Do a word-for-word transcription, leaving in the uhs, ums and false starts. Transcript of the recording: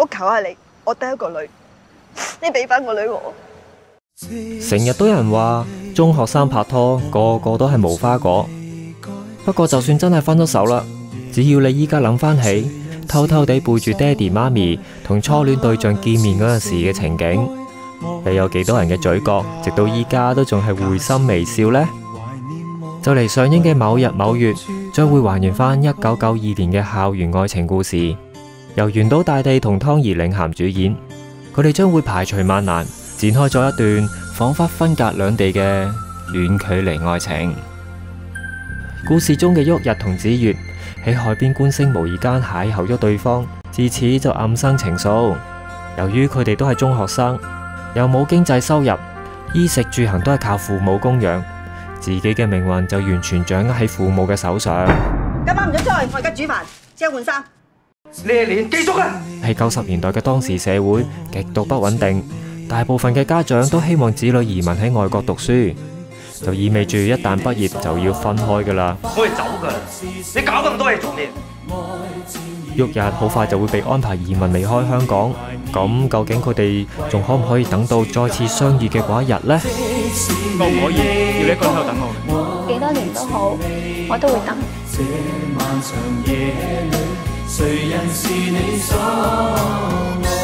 我求下你，我得一個女，你俾翻個女我。 成日都有人話中學生拍拖個個都係無花果，不過就算真係分咗手啦，只要你依家諗翻起偷偷地背住爹哋媽咪同初戀對象見面嗰陣時嘅情景，你有幾多人嘅嘴角直到依家都仲係會心微笑呢？就嚟上映嘅某日某月將會還原翻一九九二年嘅校園愛情故事，由原島大地同湯怡領銜主演，佢哋將會排除萬難展開咗一段仿佛分隔兩地嘅遠距離愛情。故事中嘅旭日同子月喺海邊觀星無意間邂逅咗對方，自此就暗生情愫。由於佢哋都係中學生，又冇經濟收入，衣食住行都係靠父母供養，自己嘅命運就完全掌握喺父母嘅手上。 今晚唔准出去，我而家煮飯，即刻換衫。 呢一年繼續啊！ 喺九十年代嘅當時社會極度不穩定，大部分嘅家長都希望子女移民喺外國讀書，就意味住一旦畢業就要分開噶啦。 我哋走噶啦，你搞咁多嘢做咩？ 旭日好快就會被安排移民離開香港，咁究竟佢哋仲可唔可以等到再次相遇嘅嗰一日呢？ 可唔可以要你一個人喺度等我？ 幾多年都好，我都會等。 這漫長夜裏，誰人是你所愛？